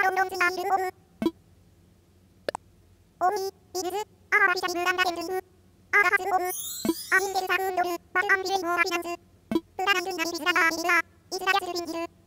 ロンドンツナイルオブオミイルズアーラビシャリブランダケンズンアーガハスオブアミンデルサウンドルバルアンビレイモーラフィナンスプラナンドゥンナビビズラガーミンライズラヤスルビンギル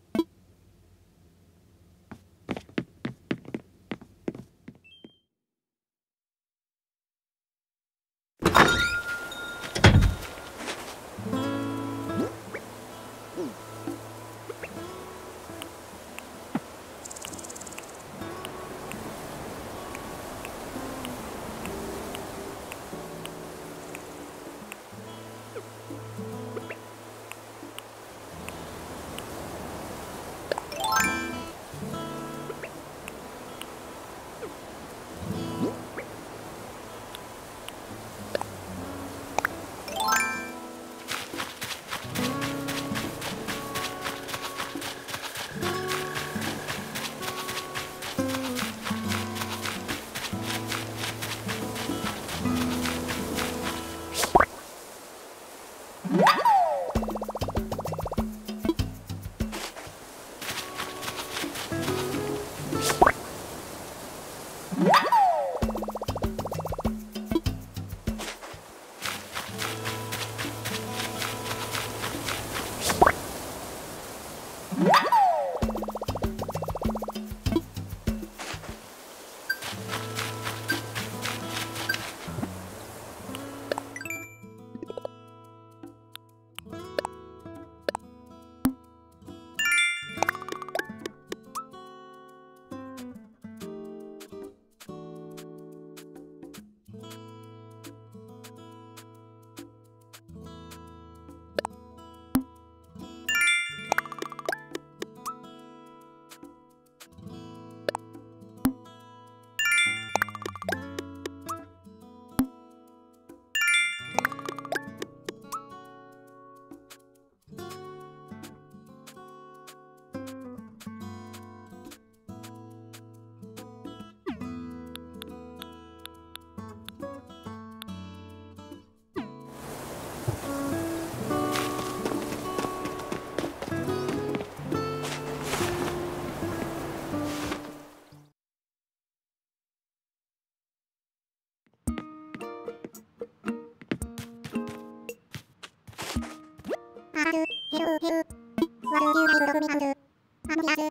アラルヘルヘルワルリューライブログミハンドアムリアズ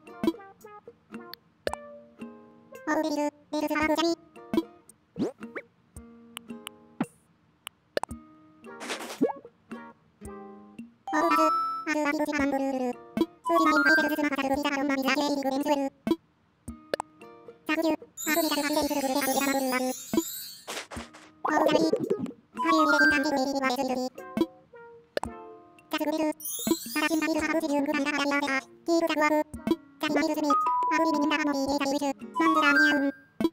オウベリルベルズハーブジャミオウバズアルアビブチマンドルールルスージマインハイテルズスマハタルビダハロンマビザゲイリグレンズウェルタグジュアフリカルハリデイズルグレアフリカマンドルーラルオウダリハリューミレギンタンディルエリビワエズリルビジャズグリルサラシンタビルハブジリュングランダハラリアーテアキールジャグアブジャリマイルズミアブリミニンダハモリエイタリウィズマンズラーニアウン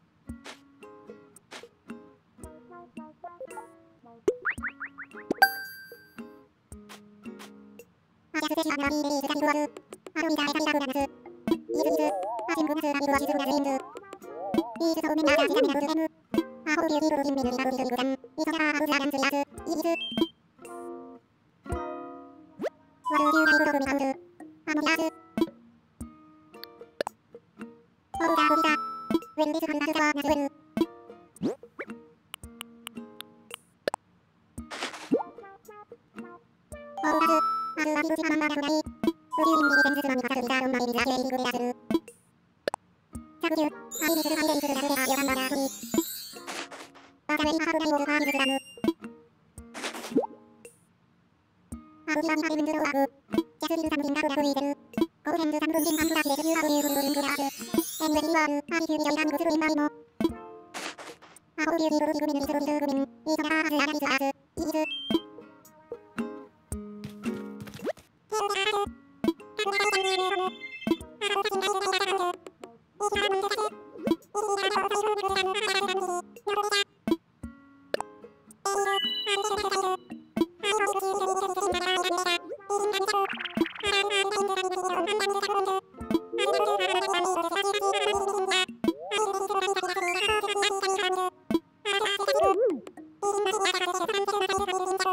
アジャステシアンラビーベリーズジャリルワズアルミダエタリラグラナスイズイズアシングナスラビルワジズグラズインズイーズソウメンダージャジャミナルズエムアホビュービルルジンメルリラルリズリグダンイソラーアブズラガンズリアズイズワルリューライブログミハウルアモリアーズオウダーホリダウェルリズハンナズダワナズウェルオウダズアルアビブチマンマダフライウリューインビリデンズスマミカタルビザーロンマビビザゲイリグレアズルジャグジュアビリズルハイデイズルラグレアーヨガンマダーフリワタウェイハーフダイオブハービズラムアブジラミハリウンズローアブジャスリルサムディンダフラグリーデルゴーヘンズサムブンディンハンフラシデジューアブリューグルルングラーズエンウェリワールアビキュービライラングズルインマリモアホビュービルルジグミンリズルリズグミンイーソラーアズアラリズアーズイーズThank you.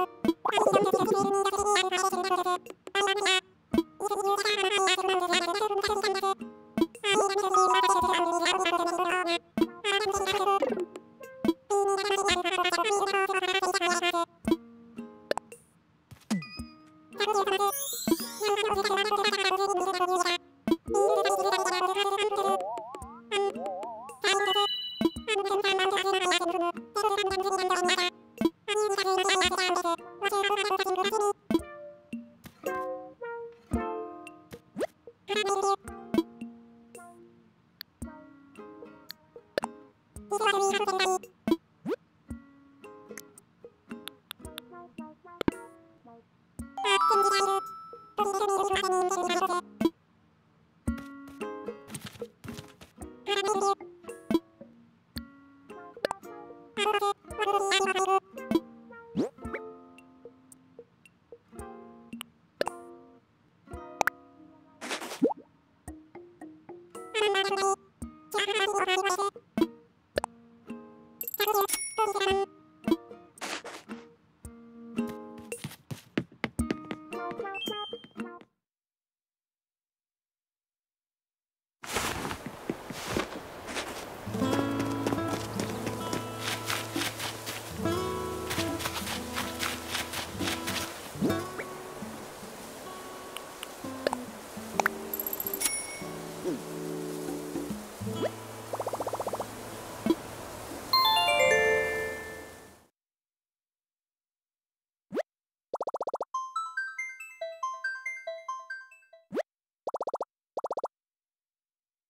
Thank you.